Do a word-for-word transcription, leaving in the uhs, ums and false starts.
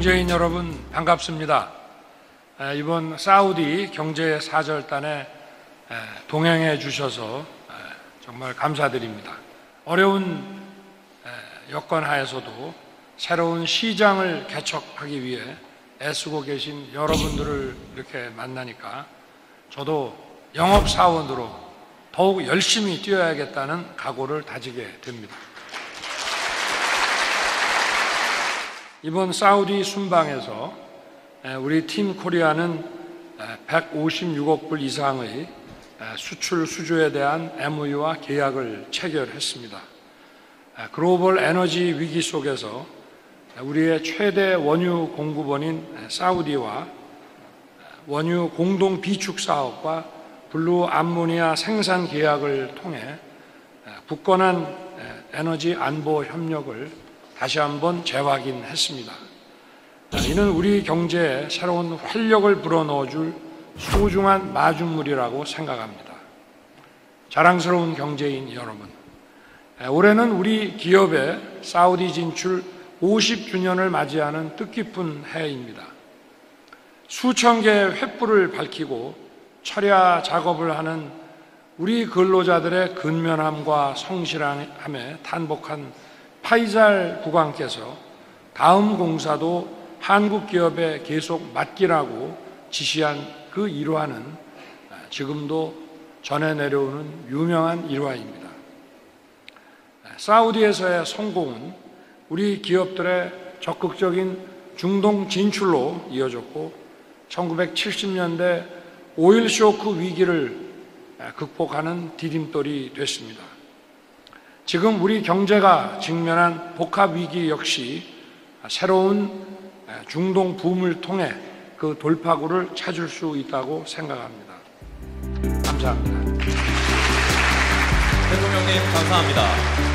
경제인 여러분 반갑습니다. 이번 사우디 경제 사절단에 동행해 주셔서 정말 감사드립니다. 어려운 여건 하에서도 새로운 시장을 개척하기 위해 애쓰고 계신 여러분들을 이렇게 만나니까 저도 영업사원으로 더욱 열심히 뛰어야겠다는 각오를 다지게 됩니다. 이번 사우디 순방에서 우리 팀 코리아는 백오십육억 불 이상의 수출 수주에 대한 엠오유와 계약을 체결했습니다. 글로벌 에너지 위기 속에서 우리의 최대 원유 공급원인 사우디와 원유 공동 비축 사업과 블루 암모니아 생산 계약을 통해 굳건한 에너지 안보 협력을 다시 한번 재확인했습니다. 이는 우리 경제에 새로운 활력을 불어넣어줄 소중한 마중물이라고 생각합니다. 자랑스러운 경제인 여러분, 올해는 우리 기업의 사우디 진출 오십 주년을 맞이하는 뜻깊은 해입니다. 수천 개의 횃불을 밝히고 철야 작업을 하는 우리 근로자들의 근면함과 성실함에 탄복한 파이잘 국왕께서 다음 공사도 한국 기업에 계속 맡기라고 지시한 그 일화는 지금도 전해 내려오는 유명한 일화입니다. 사우디에서의 성공은 우리 기업들의 적극적인 중동 진출로 이어졌고 천구백칠십 년대 오일 쇼크 위기를 극복하는 디딤돌이 됐습니다. 지금 우리 경제가 직면한 복합 위기 역시 새로운 중동 붐을 통해 그 돌파구를 찾을 수 있다고 생각합니다. 감사합니다. 대통령님 감사합니다.